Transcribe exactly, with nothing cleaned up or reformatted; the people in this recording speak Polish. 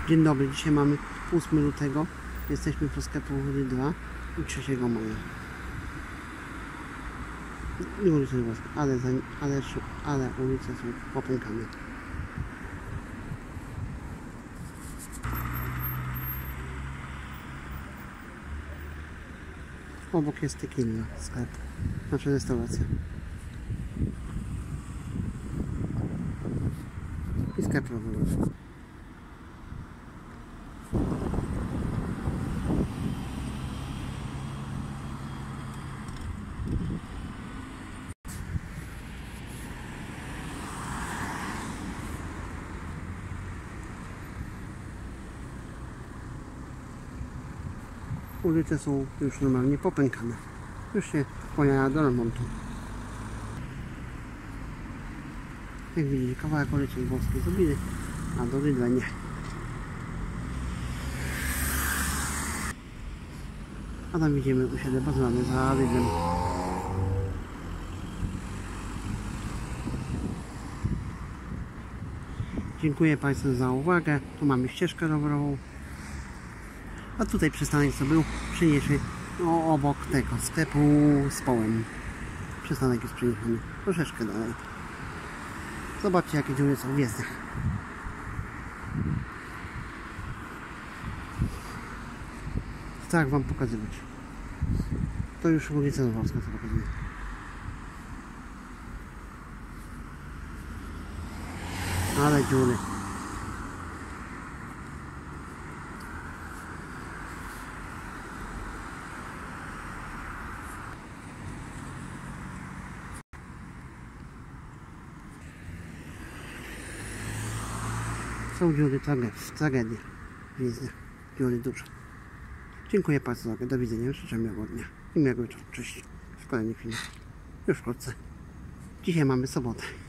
Dzień dobry, dzisiaj mamy ósmego lutego. Jesteśmy po sklepu dwa i trzeciego maja. I ulice Lwowskie, ale, ale, ale ulice są popękane. Obok jest Tequila, sklep, znaczy restauracja. I sklep rowerowy. Ulice są już normalnie popękane. Już się skłaniają do remontu. Jak widzicie, kawałek ulicy Lwowskiej zrobili, a do Lidla nie. A tam widzimy osiedle bazylane za Lidlem. Dziękuję Państwu za uwagę. Tu mamy ścieżkę rowerową. A tutaj przystanek co był, przyniesie no, obok tego sklepu z połem. Przystanek jest przeniesiony troszeczkę dalej. Zobaczcie, jakie dziury są w jezdniach. Tak wam pokazywać. To już ulica Lwowska co pokazuje. Ale dziury. Są dziury w tragedii w jezdniach. Dziury duże. Dziękuję Państwu za uwagę. Do widzenia. Życzę miłego dnia i miłego wieczoru. Cześć. W kolejnym filmie. Już wkrótce. Dzisiaj mamy sobotę.